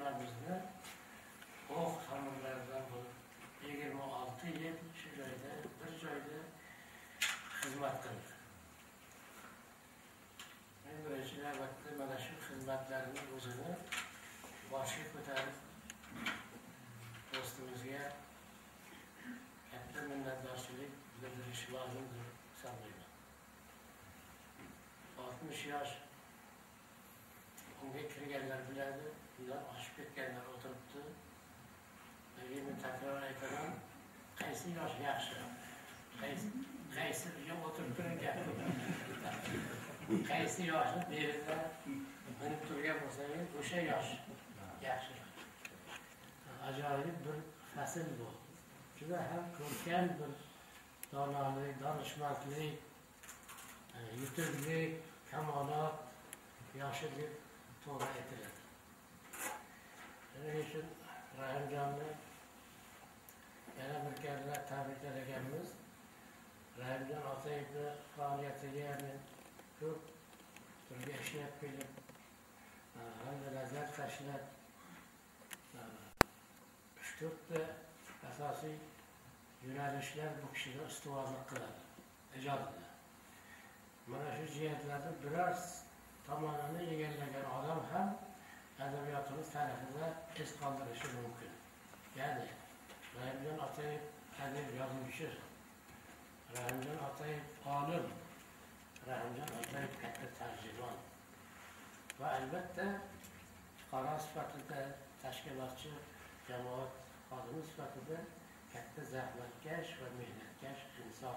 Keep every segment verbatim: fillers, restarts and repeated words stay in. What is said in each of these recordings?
yoshlarimizni o'q tomirlaridan bo'lib yigirma olti yil shu joyda bir joyda xizmat qildi. Men birinchi navbatda mana shu xizmatlarning o'zini boshga ko'tarib do'stimizga katta minnatdorchilik bildirish lozim deb hisoblayman. oltmish yosh unga kirganlar biladi, undan oshib ketganlar o'tiribdi. Men takror aytaman, qaysi yosh yaxshi? Qaysi qaysi uyga o'tirib turgan gap? Qaysi yoshni berida minib turgan bo'lsangiz, o'sha yosh yaxshi. Ajoyib bir fasl bu. Juda ham ko'rkam bir donolik, donishmandlik, yutuqlik, kamolot yoshi deb to'g'ri aytiladi. Shuning uchun Rahimjonni yana bir karra tabriklar ekanmiz. Rahimjon Otayevni faoliyatiga men ko'p birga ishlab kelib, hamda nazar tashlab, uch to'rtta asosiy yo'nalishlar bu kishida ustuvorlik qiladi, ijodida. Mana shu jihatlarda biror tomonini egallagan odam ham adabiyotimiz tarixida iz qoldirishi mumkin. Ya'ni Rahimjon Otayev adib yozuvchi, Rahimjon Otayev olim, Rahimjon Otayev katta tarjimon va albatta fuqaro sifatida, tashkilotchi, jamoat xodimi sifatida katta zahmatkash va mehnatkash inson.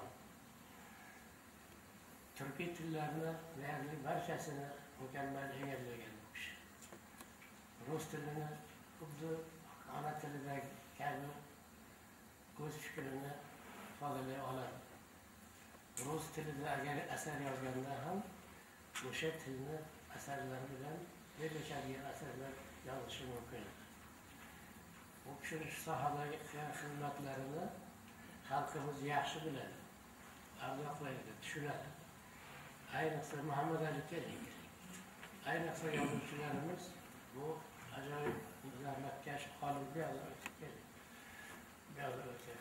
Turkiy tillarni deyarli barchasini mukammal egallagan bu kishi. Rus tilini xuddi ona tilidagi kabi o'z fikrini ifodalay oladi. Rus tilida agar asar yozganda ham o'sha tilni asarlari bilan birlashadigan asarlar yozishi mumkin. Bu kishining shu sohadagi xizmatlarini xalqimiz yaxshi biladi, ardoqlaydi, tushunadi. Ayniqsa Muhammad Ali keling. Ayniqsa yozuvchilarimiz bu ajoyib zahmatkash olim bilan o'tib keldi. Biroz o'tib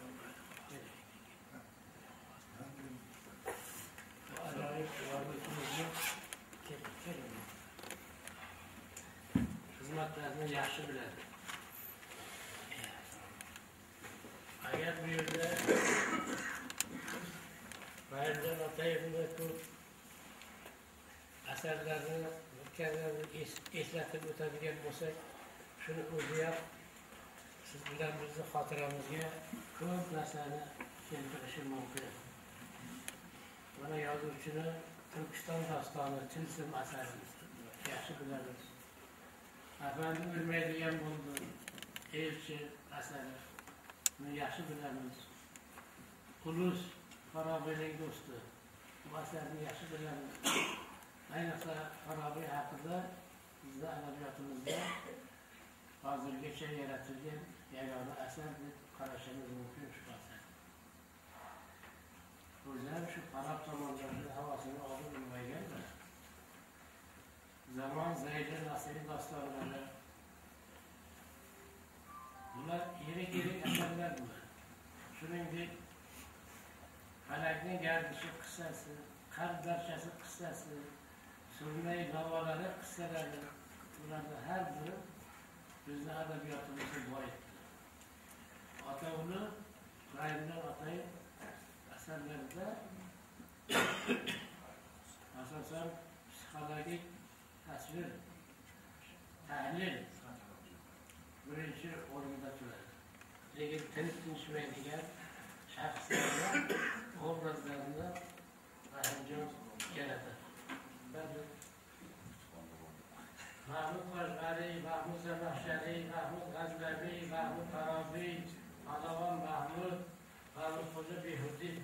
ajoyib yozuvchimizni xizmatlarini yaxshi biladi. Agar bu yerda Rahimjon Otayevni ko'p asarlarini eslatib o'tadigan bo'lsak, shuni o'ziyoq siz bilan bizni xotiramizga ko'p narsani keltirishi mumkin. Mana yozuvchini Turkiston dostoni Tilsim asarini yaxshi bilamiz. Afandi o'lmaydigan bo'ldi, Elchi asari buni yaxshi bilamiz. Ulus Farabining do'sti bu asarni yaxshi bilamiz. Ayniqsa Farabiy haqida bizning adabiyotimizda hozirgacha yaratilgan yagona asar deb qarashimiz mumkin shu asar. O'zlar shu Farab tomonlarning havosini olib bilmaganlar. Zamon Zaydi Nasriy dostonlari bular yirik-yirik asarlar bular. Shuningdek Falakning gardishi qissasi, Qardarchasi qissasi, Surnay navolari qissalari, bularning har biri bizning adabiyotimizni boyitdi. Otauli Rahimjon Otayev asarlarida asosan psixologik tasvir, tahlil birinchi o'rinda turadi. Lekin til tinchmaydigan shaxslarni, obrazlarni Rahimjon yaratadi. Mahmud Qo'shg'ariy, Mahmud Zamaxshariy, Mahmud G'azlaviy, Mahmud Farobiy, Alavon Mahmud, Mahmud Xo'ja Behudiy